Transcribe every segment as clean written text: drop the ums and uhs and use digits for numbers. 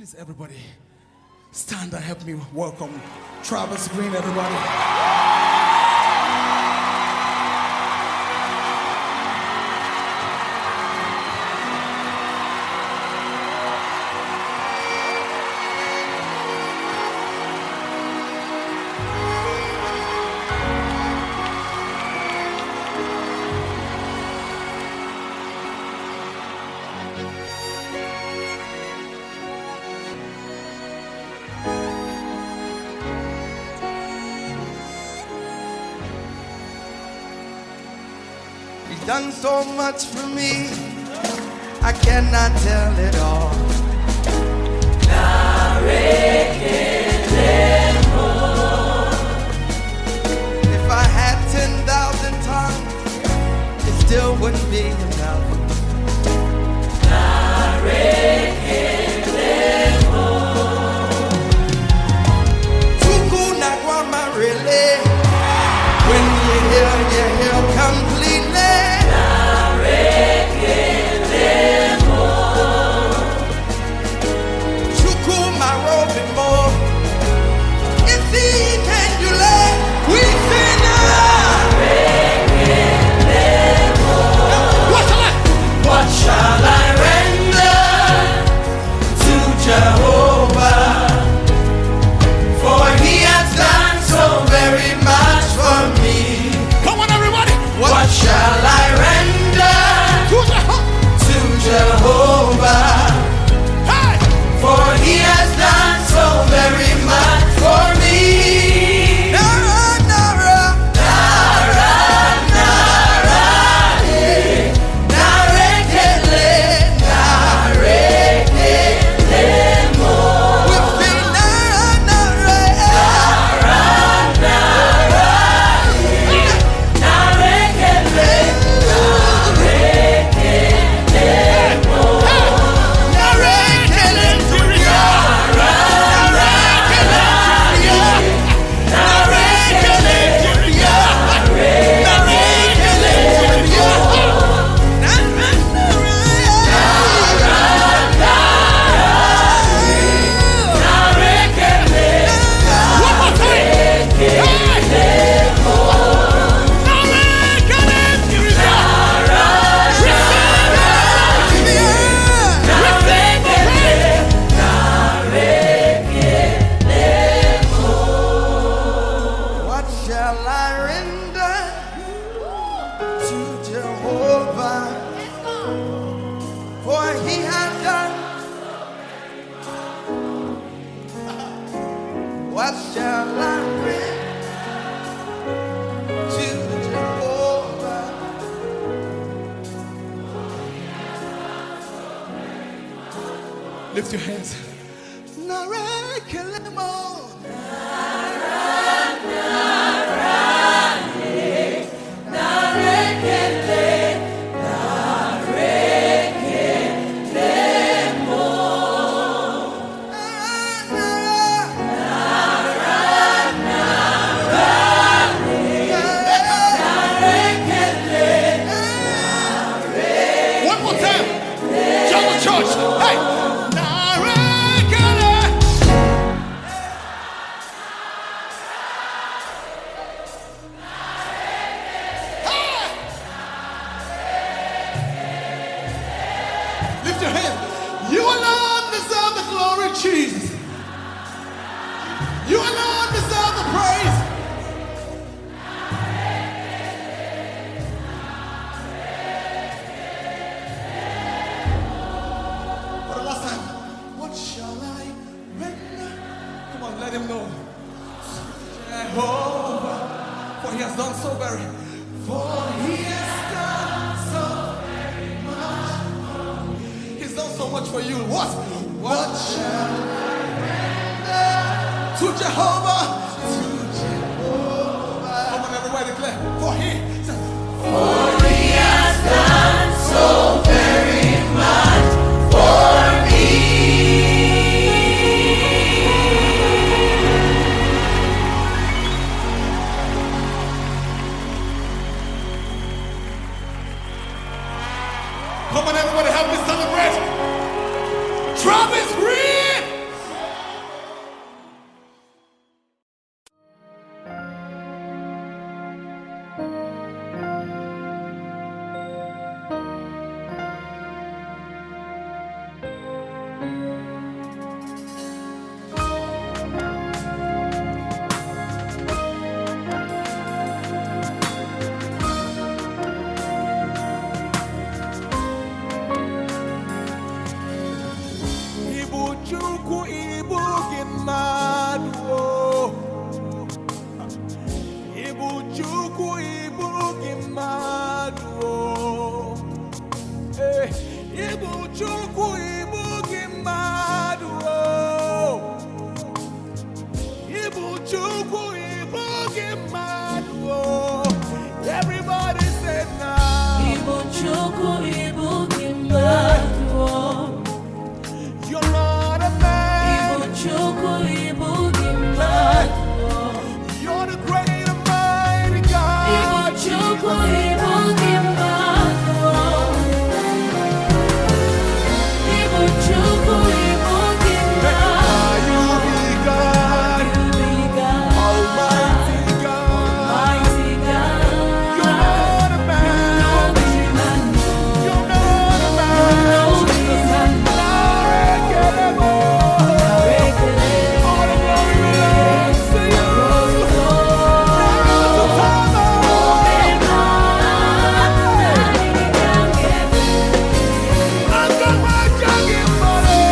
Please, everybody, stand and help me welcome Travis Green, everybody. He's done so much for me, I cannot tell it all. If I had 10,000 tongues, it still wouldn't be enough. Tuku Nagwama really, when you hear completely. What shall I render to Jehovah? Lift your hands. Lift your hands. You alone deserve the glory, Jesus. You alone deserve the praise. For the last time, what shall I render? Come on, let him know. Jehovah, for he has done so very. For he has done so much for you. What shall I render to Jehovah? To Jehovah. Come on, everybody declare. For he has done so very much for me. Come on, everybody, help me celebrate. Travis Green! Chuku ibugi madu. Ibu chuku ibugi madu. Ibu chuku ibugi madu. Ibu chuku ibugi madu. Everybody said now. Ibu chuku ibugi madu. You're not a man. Ibu chuku ibugi madu. You're the great and mighty God. Ibu chuku ibugi madu. Ibu chuku ibugi madu. You be God, You be God, Almighty God. mighty God. You're not a man. You're not a man. All the glory belongs to you. I got my jogging money.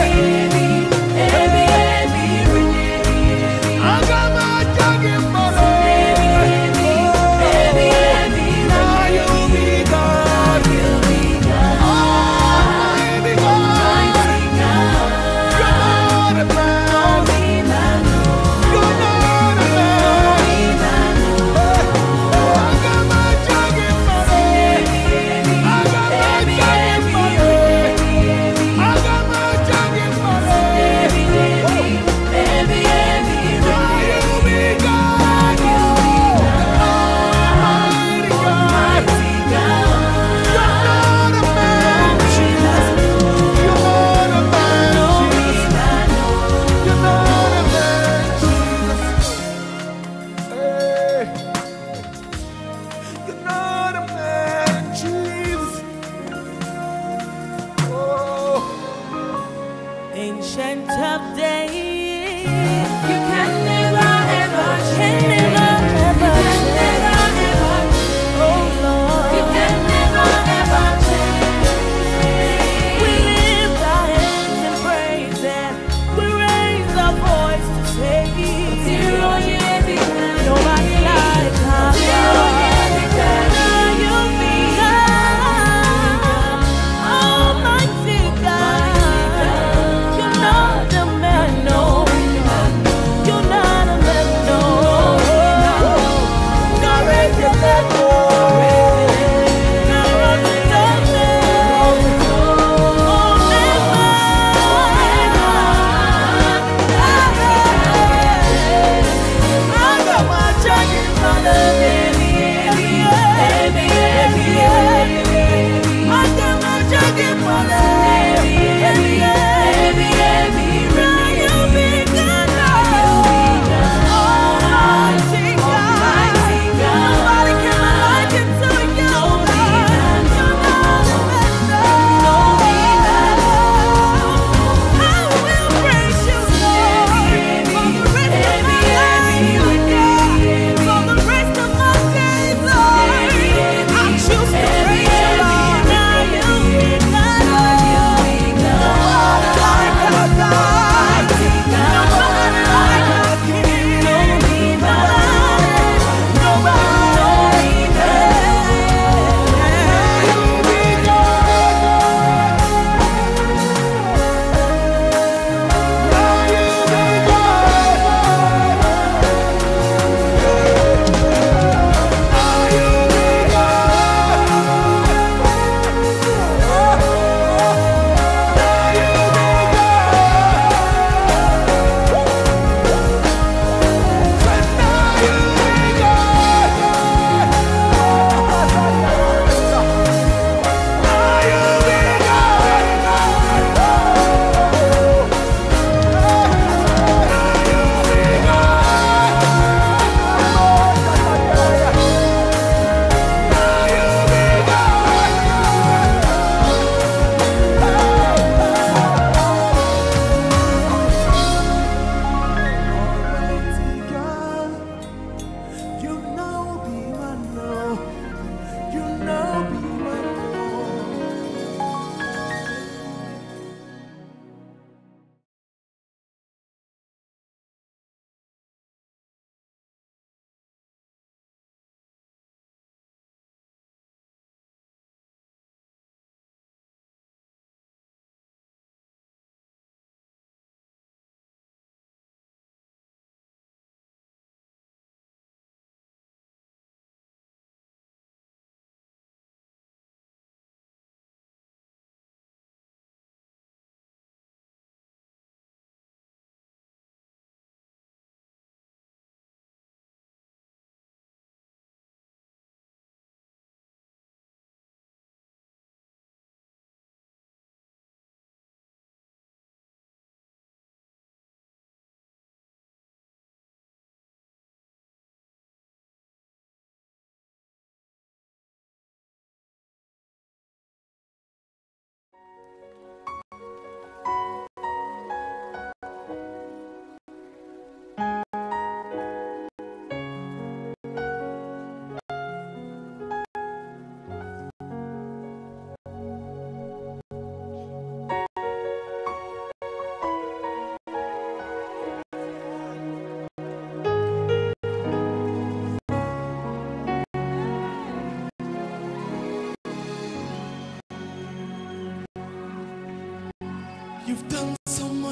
I got my jogging money. Now you be God. Almighty God. You're not a man. You're not a man. I got my jogging money. I got my jogging money. I got my jogging money. Now you be God. Almighty God. You're not a man. You're not a man. You're not a man, Jesus. Hey. You're not a man, Jesus. Oh. Ancient of days, you can never ever change. Oh Lord, you can never ever change. We lift our hands in praise and we raise our voice to say, nobody like our God. You be God, Almighty God. You're not a man, no. You're not a man, no.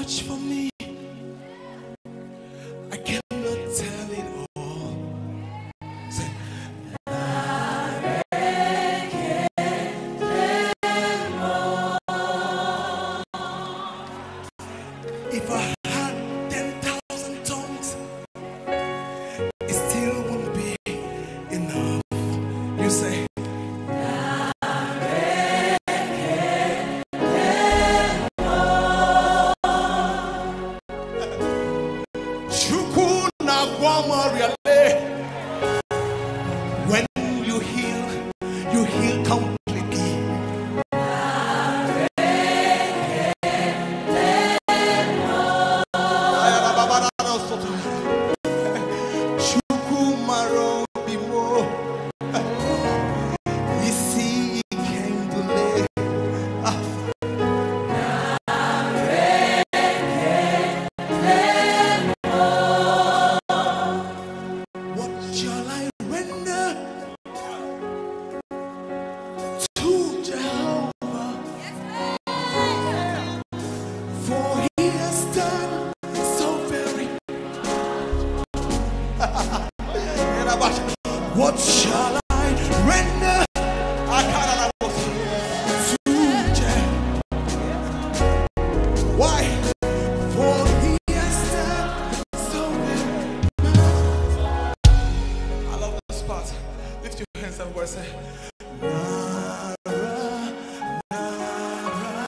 much for me. I cannot tell it all. Say, if I had 10,000 tongues, it still wouldn't be enough. You say, when you heal completely. Chukumaro bimo. You see, it came to lay. What shall I render to Jehovah? For he has done so very. What shall I render to Jehovah? Why? For he has done so very. I love this part. Lift your hands and say, Nara, Nara,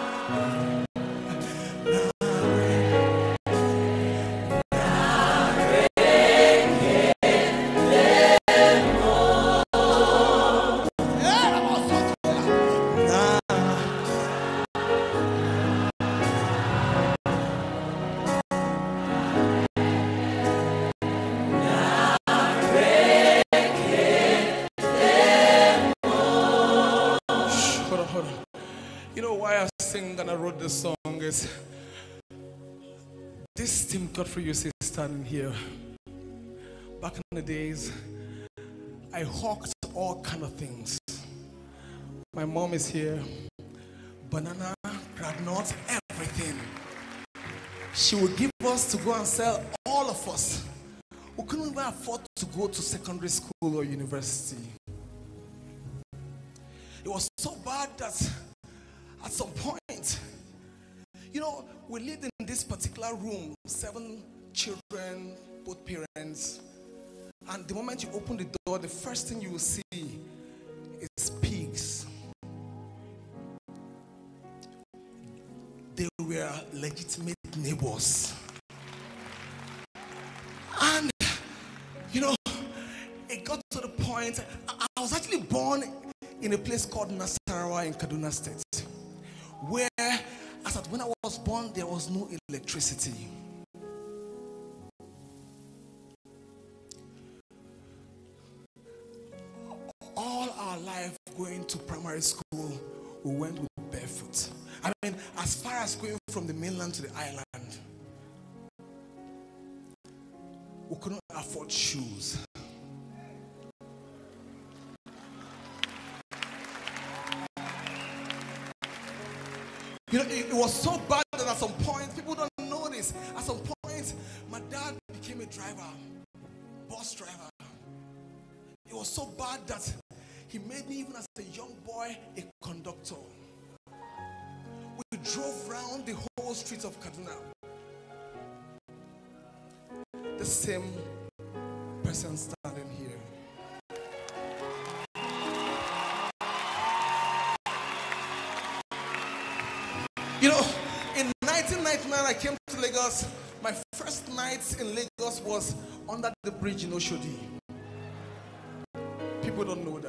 hold on. You know why I sing and I wrote this song is this Tim Godfrey you see standing here. Back in the days, I hawked all kind of things. My mom is here. Banana, granite, everything. She would give us to go and sell, all of us. We couldn't even afford to go to secondary school or university. It was so bad that at some point, you know, we lived in this particular room, 7 children, both parents. And the moment you open the door, the first thing you will see is pigs. They were legitimate neighbors. And, you know, it got to the point, I was actually born in a place called Nasarawa in Kaduna State, where, as at when I was born, there was no electricity. All our life going to primary school, we went with barefoot. I mean, as far as going from the mainland to the island, we couldn't afford shoes. You know, it was so bad that at some point, people don't know this. At some point, my dad became a driver, bus driver. It was so bad that he made me, even as a young boy, a conductor. We drove around the whole streets of Kaduna. The same person standing here. You know, in 1999, I came to Lagos. My first night in Lagos was under the bridge in Oshodi. People don't know that.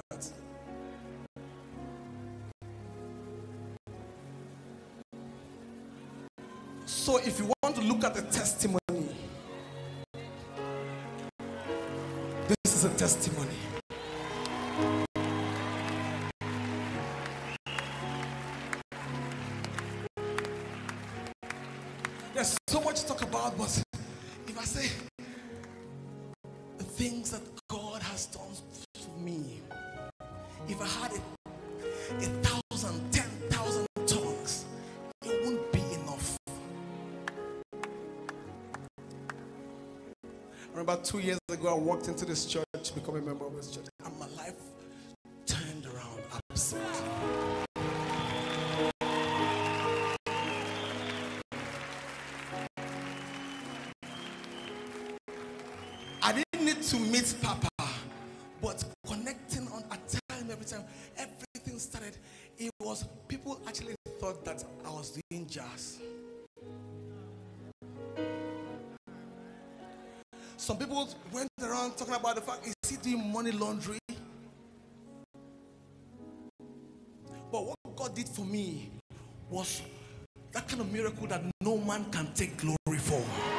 So if you want to look at the testimony, this is a testimony. There's so much to talk about, but if I say the things that God has done for me, if I had 1,000, 10,000 tongues, it wouldn't be enough. About 2 years ago, I walked into this church, become a member of this church, and my life turned around absolutely. I didn't need to meet Papa, but connecting on a time every time everything started, it was people actually thought that I was doing jazz. Some people went around talking about the fact, is he doing money laundry? But what God did for me was that kind of miracle that no man can take glory for.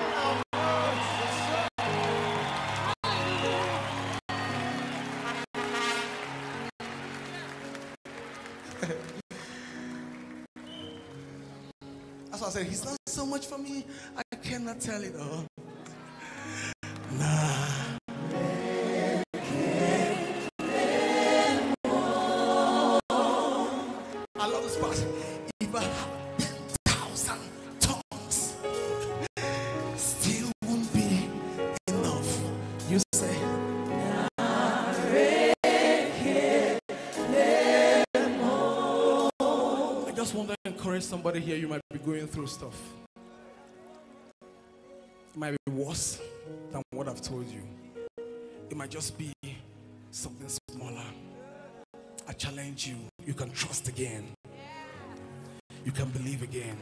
That's why I said, he's not so much for me, I cannot tell it all. Nah. I love this part. If I have 10,000 tongues, still won't be enough. You say, I just want to encourage somebody here. You might be going through stuff. It might be worse than what I've told you. It might just be something smaller. I challenge you. You can trust again. You can believe again.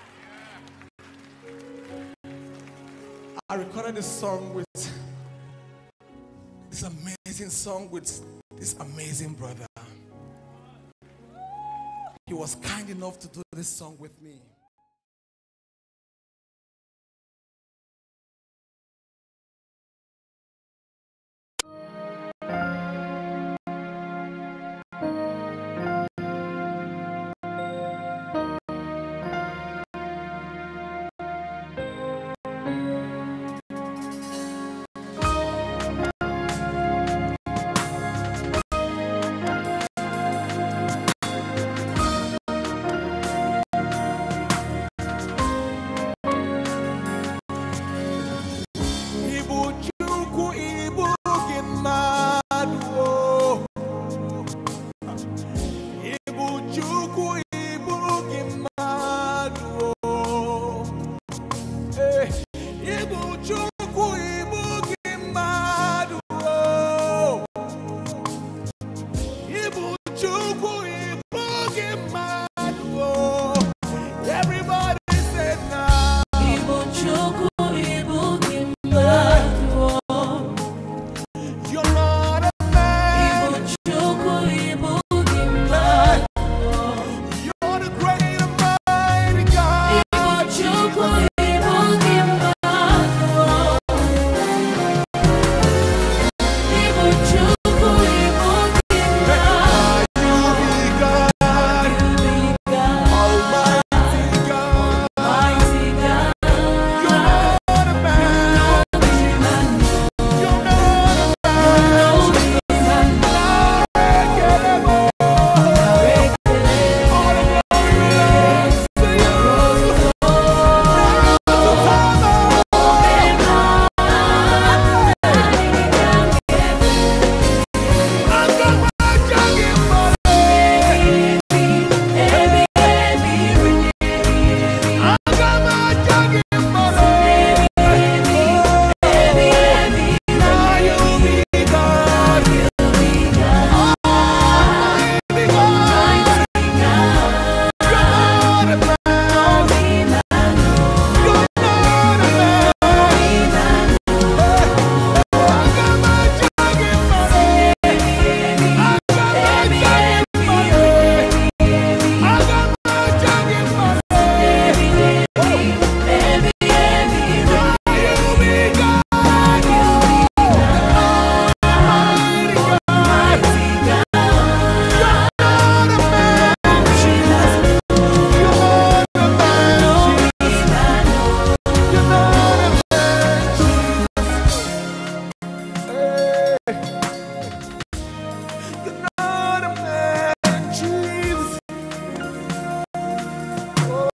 I recorded this song with this amazing song with this amazing brother. He was kind enough to do this song with me.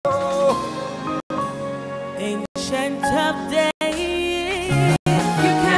Ancient of days, you can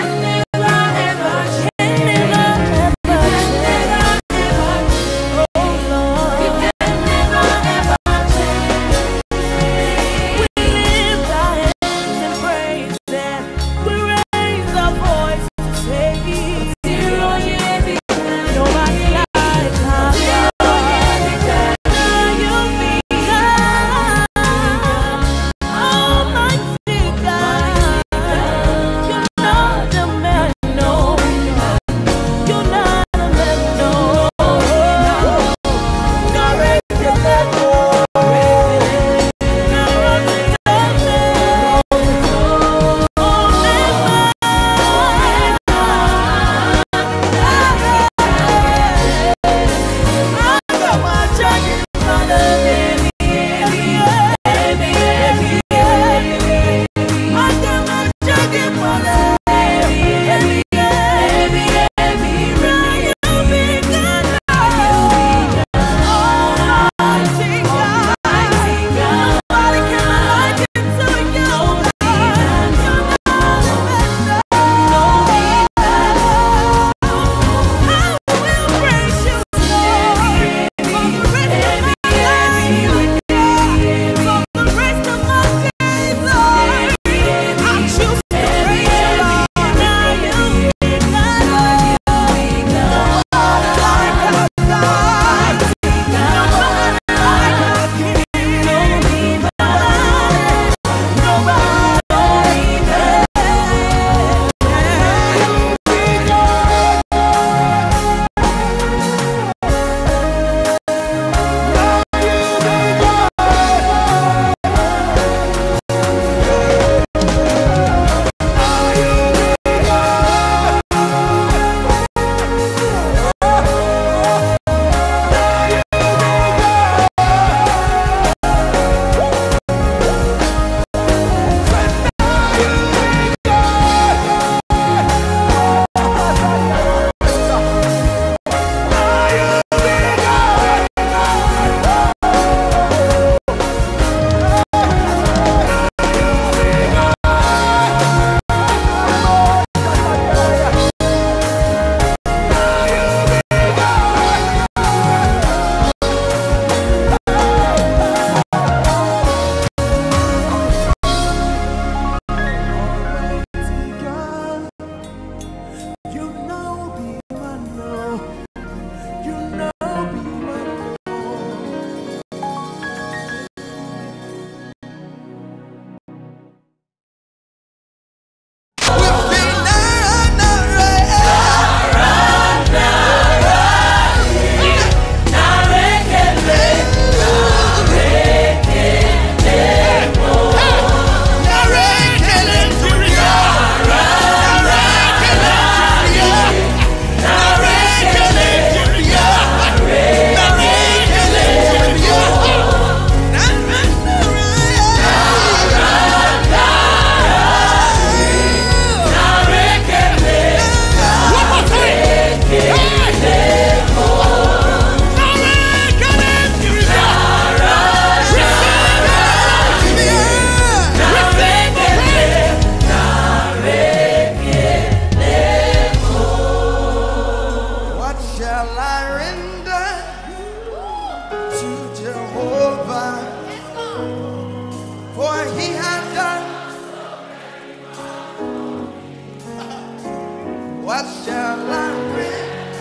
What shall I bring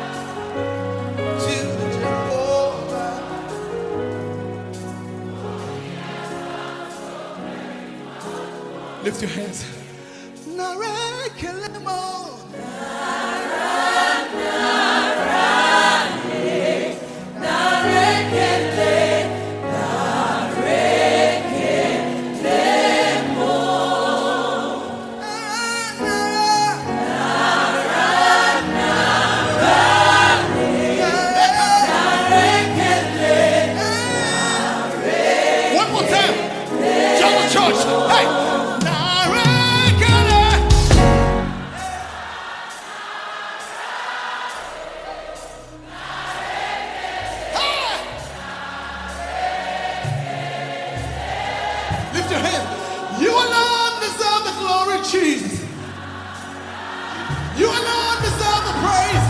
to Jehovah? Lift your hands. Lift your hands. You alone deserve the glory, Jesus. You alone deserve the praise.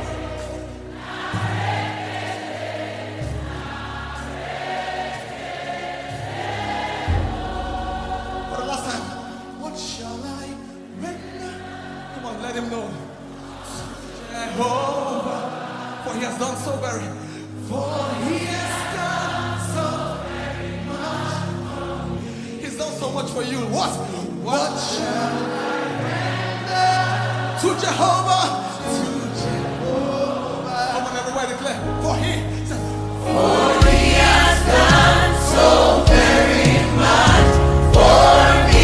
For the last time, what shall I render? Come on, let him know. Jehovah, for he has done so very, for he has done so very much. He's done so much for you. What shall I render to Jehovah? To Jehovah. Come on, everybody declare. For he has done so very much for me.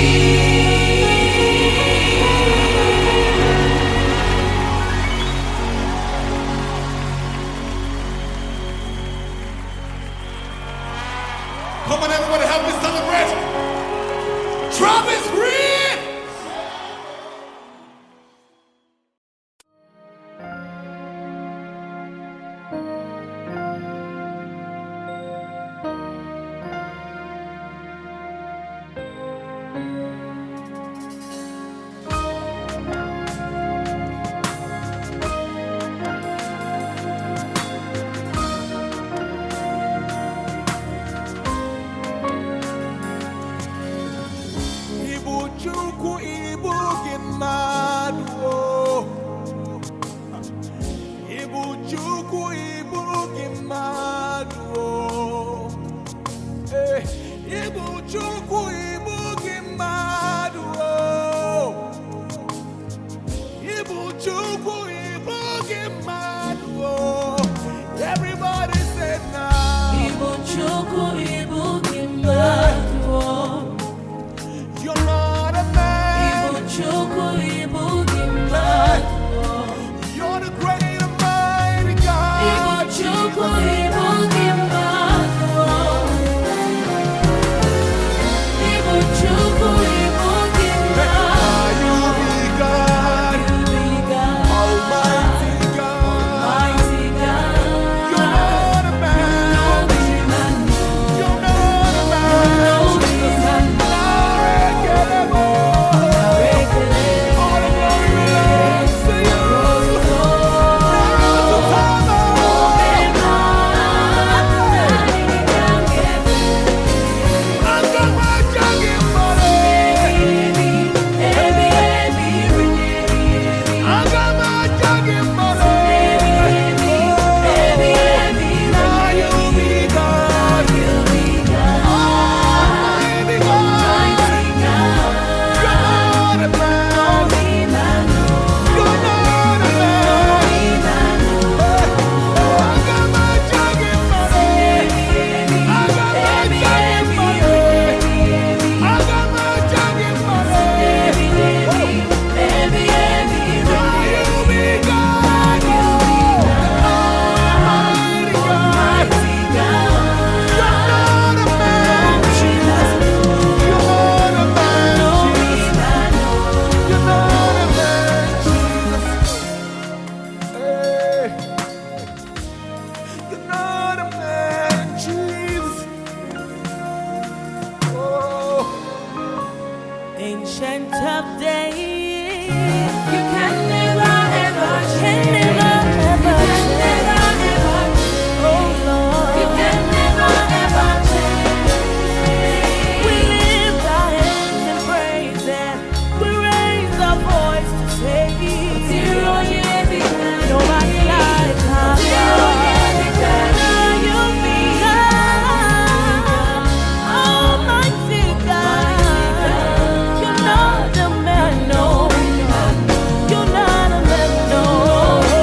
Come on, everybody, help me celebrate. Travis Green! Chukwu ibu gị mmadụ Ibu Chukwu ibu gị mmadụ Ibu Chukwu ibu ancient of days. You can never ever change. Oh Lord, you can never ever change. We lift our hands in praise and we raise our voice to say, nobody like our God. You're not a man, no. You're not a man, no.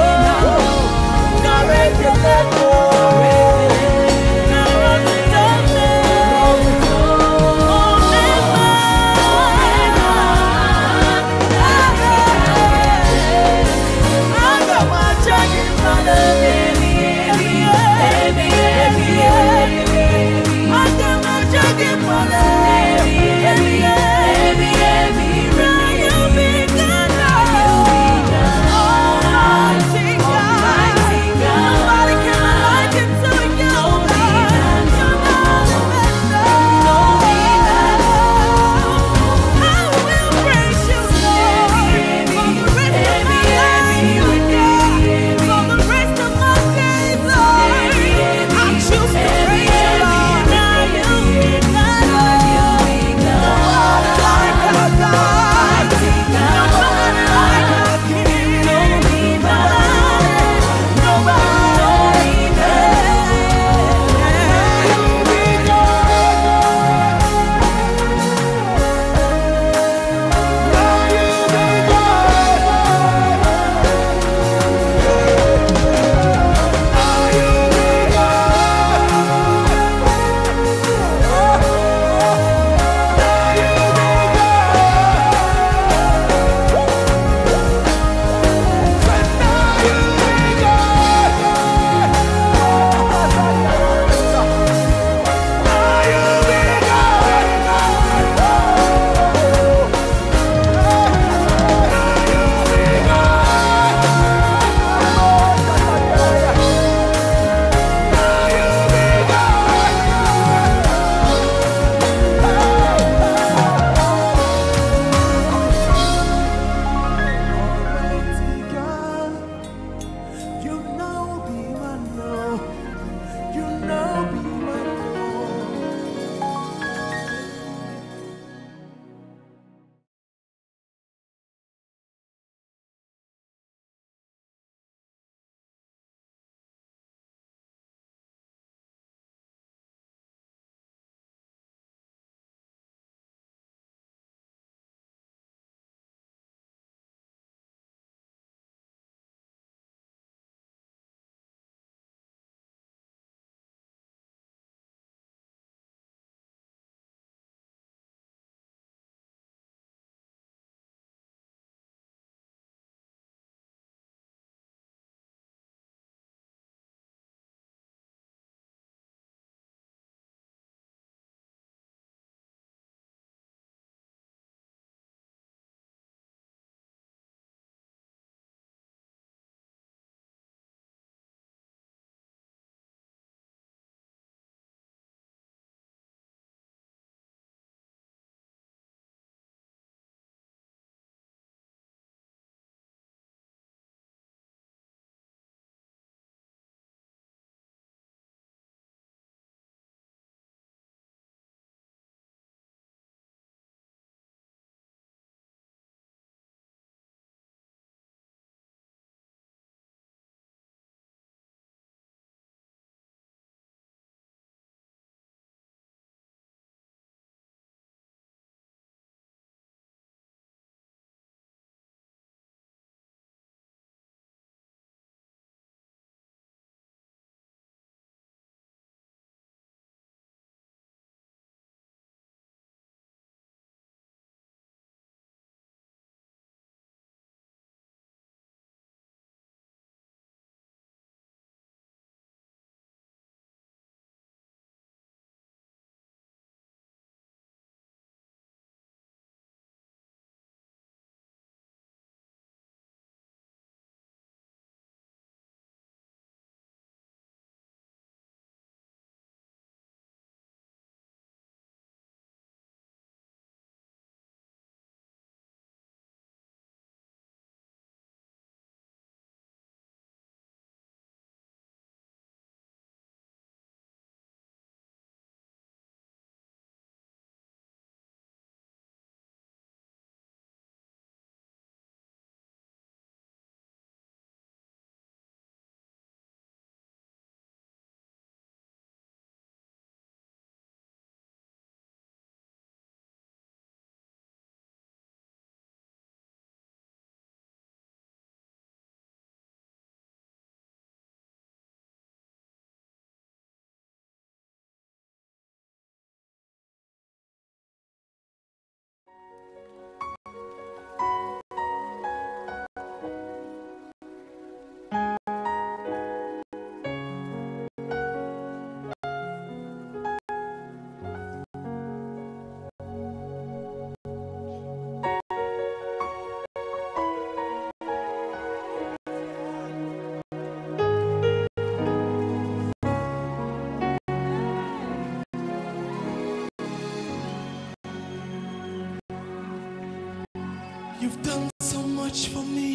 You've done so much for me.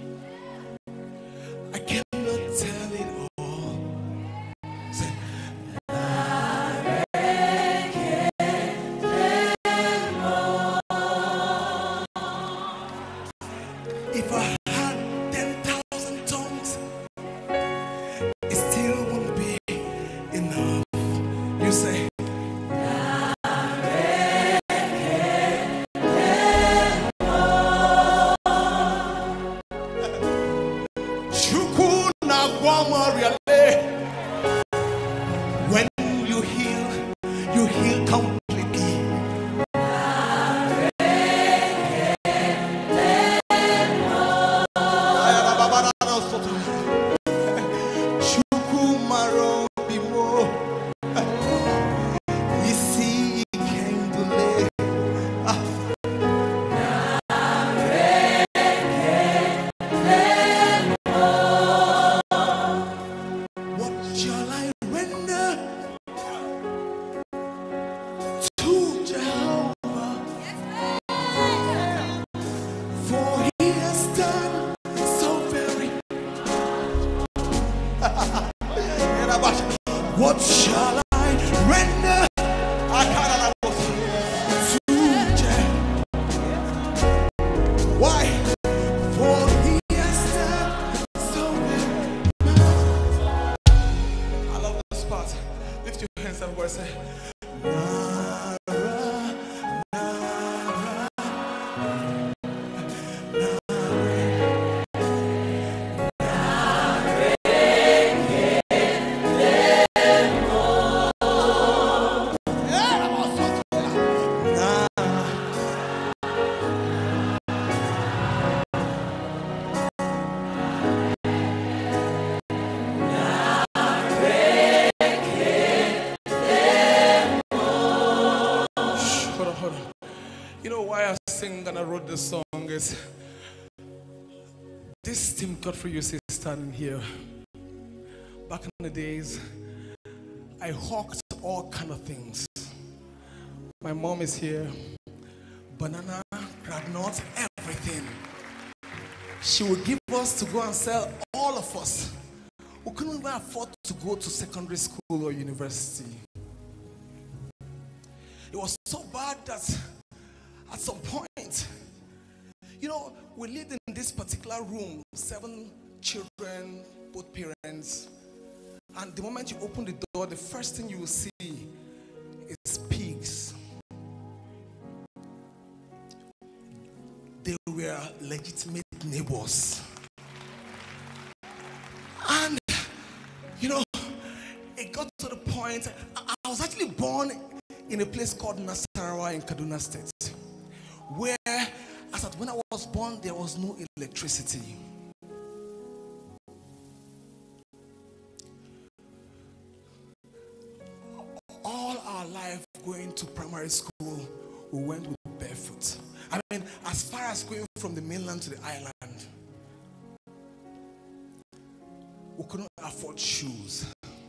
I cannot tell it all. Say, if I had 10,000 tongues, it still won't be enough. You say, when you heal completely. Chukumaro bimo. You see, it came to lay. What shall I render to Jehovah? For he has done so very. What shall I render to Jehovah? Why? For he has done so very much. I love this part. Lift your hands up and say, Nara, Nara, hold on. You know why I sing and I wrote this song is this Tim Godfrey you see standing here. Back in the days, I hawked all kind of things. My mom is here. Banana, granite, everything. She would give us to go and sell, all of us. We couldn't even afford to go to secondary school or university. It was so bad that at some point, you know, we lived in this particular room, 7 children, both parents. And the moment you open the door, the first thing you will see is pigs. They were legitimate neighbors. And, you know, it got to the point, I was actually born in a place called Nasarawa in Kaduna State, where, as at when I was born, there was no electricity. All our life going to primary school, we went with barefoot. I mean, as far as going from the mainland to the island, we couldn't afford shoes.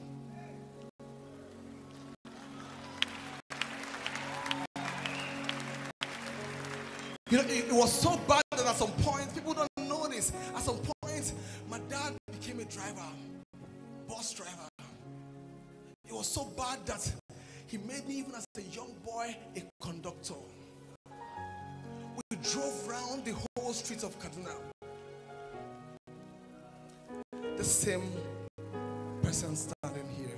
You know, it was so bad that at some point, people don't know this. At some point, my dad became a driver, bus driver. It was so bad that he made me, even as a young boy, a conductor. We drove around the whole streets of Kaduna. The same person standing here.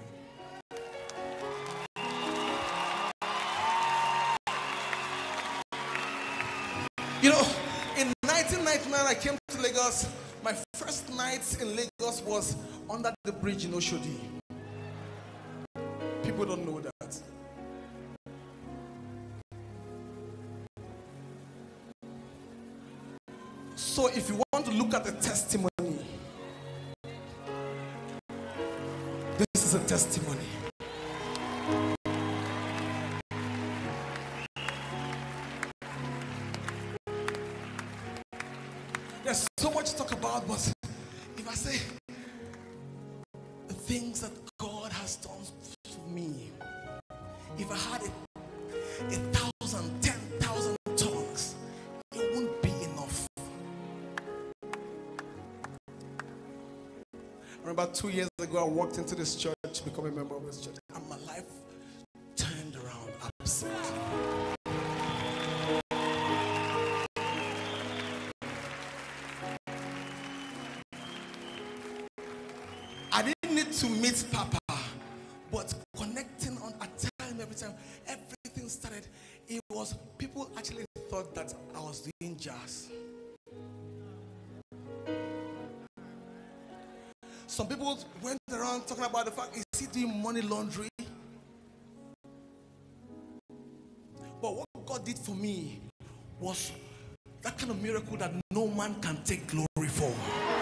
You know, in 1999, I came to Lagos. My first night in Lagos was under the bridge in Oshodi. People don't know that. So if you want to look at the testimony, this is a testimony. There's so much to talk about, but if I say the things that God has done for me, if I had 1,000, 10,000 tongues, it wouldn't be enough About 2 years ago, I walked into this church to become a member of this church, and my life turned around absolutely. I didn't need to meet Papa, but connecting on a time every time, everything started. It was people actually thought that I was doing jazz. Some people went around talking about the fact, is he doing money laundry? But what God did for me was that kind of miracle that no man can take glory for.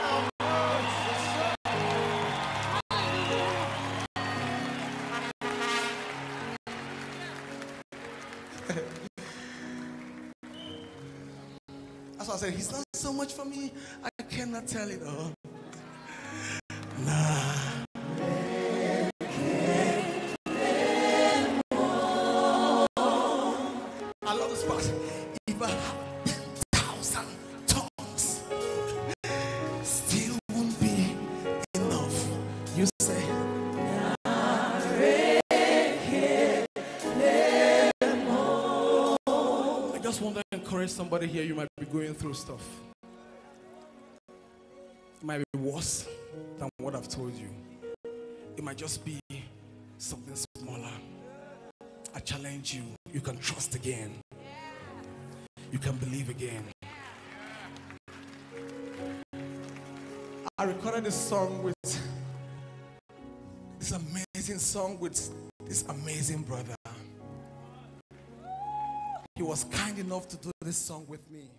That's why I said, he's done so much for me, I cannot tell it all. Nah. I love this part. If I have 10,000 tongues, still won't be enough. You say, I just want to encourage somebody here. You might be going through stuff. It might be worse than what I've told you. It might just be something smaller. I challenge you. You can trust again. You can believe again. I recorded this song with this amazing song with this amazing brother. He was kind enough to do this song with me.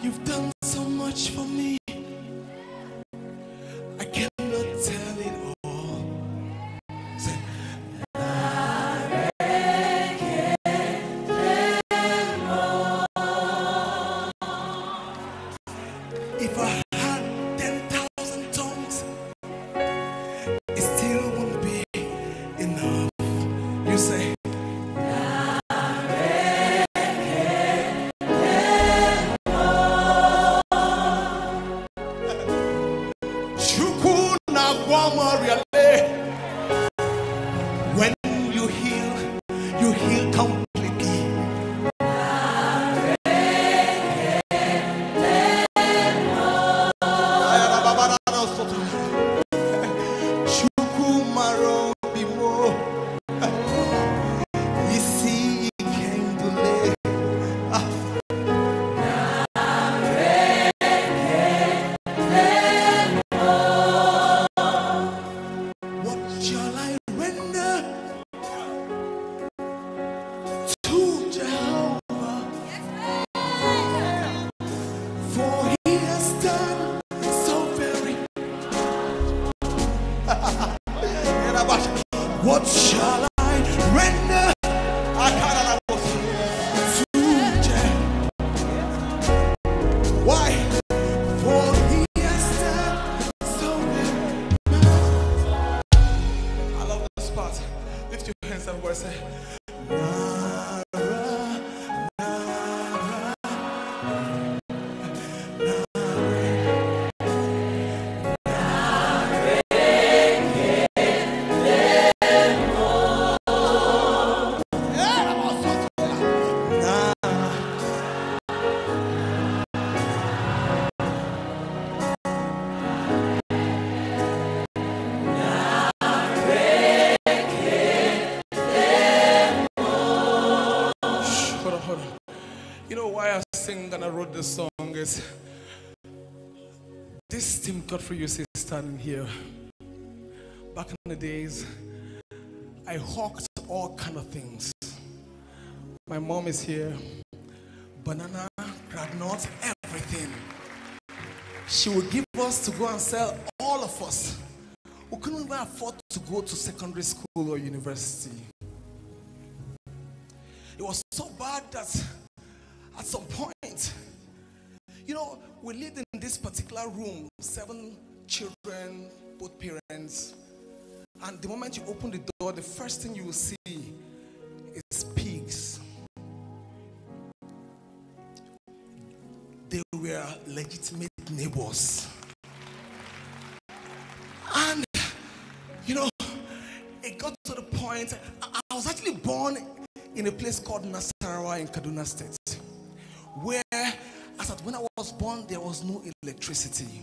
You've done so much for me. I cannot tell it all. Say, if I had 10,000 tongues, it still won't be enough. You say, when you heal completely. Chukumaro bimo. You see, it can't delay. What shall I render to Jehovah? For he has done so very. What shall I render to Jehovah? Why? For he has done so very. I love this part. Lift your hands up and say, Nara, Nara, hold on. You know why I sing and I wrote this song is this Tim Godfrey you see standing here. Back in the days, I hawked all kind of things. My mom is here. Banana, granite, everything. She would give us to go and sell, all of us. We couldn't even afford to go to secondary school or university. It was so bad that at some point, you know, we lived in this particular room, 7 children, both parents. And the moment you open the door, the first thing you will see is pigs. They were legitimate neighbors. And, you know, it got to the point, I was actually born in a place called Nasarawa in Kaduna State, where, as at when I was born, there was no electricity.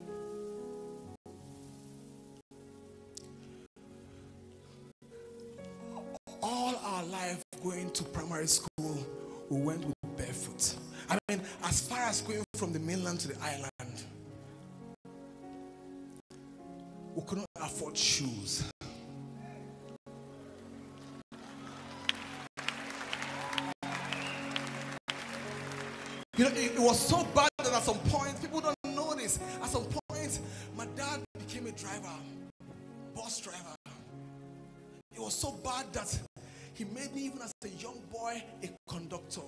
All our life going to primary school, we went with barefoot. I mean, as far as going from the mainland to the island, we couldn't afford shoes. You know, it was so bad that at some point, people don't know this. At some point, my dad became a driver, bus driver. It was so bad that he made me, even as a young boy, a conductor.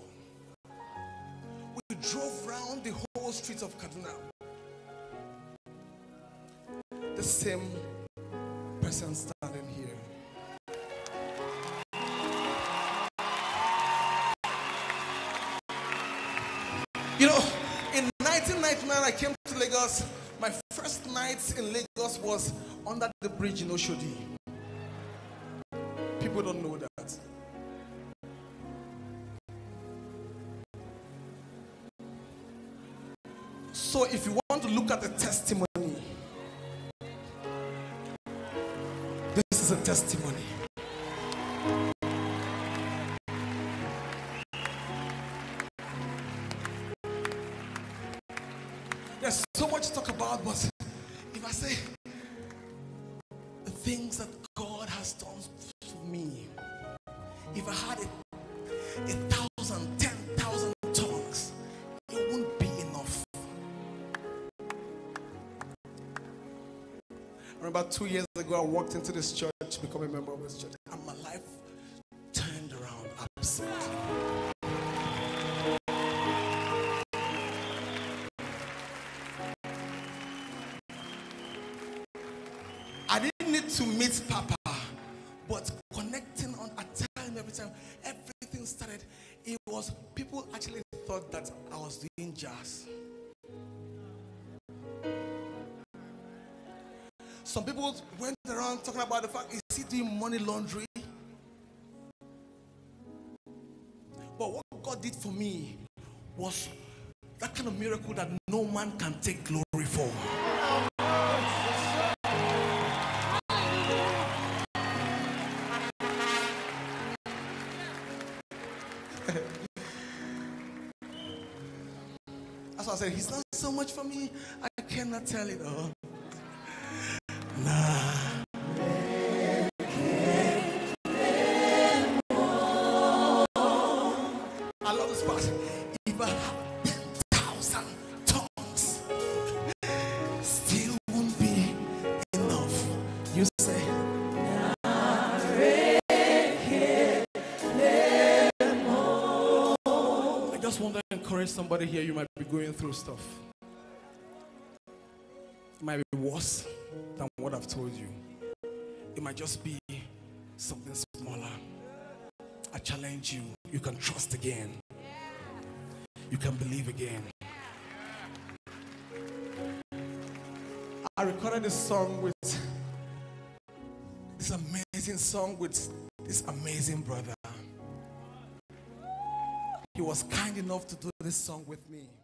We drove around the whole streets of Kaduna. The same person standing here. You know, in 1999, I came to Lagos. My first night in Lagos was under the bridge in Oshodi. People don't know that. So if you want to look at the testimony, this is a testimony. There's so much to talk about, but if I say the things that God has done for me, if I had 1,000, 10,000 tongues, it wouldn't be enough. remember 2 years ago, I walked into this church, become a member of this church, and my life turned around absolutely. I didn't need to meet Papa, but connecting on a time every time, everything started. It was, people actually thought that I was doing jazz. Some people went around talking about the fact, is he doing money laundry? But what God did for me was that kind of miracle that no man can take glory for. That's why I said, he's done so much for me, I cannot tell it all. Nah. I love this part. If I have 10,000 tongues, still won't be enough. You say, I just want to encourage somebody here. You might be going through stuff. It might be worse than what I've told you. It might just be something smaller. I challenge you. You can trust again. You can believe again. I recorded this song with this amazing song with this amazing brother. He was kind enough to do this song with me.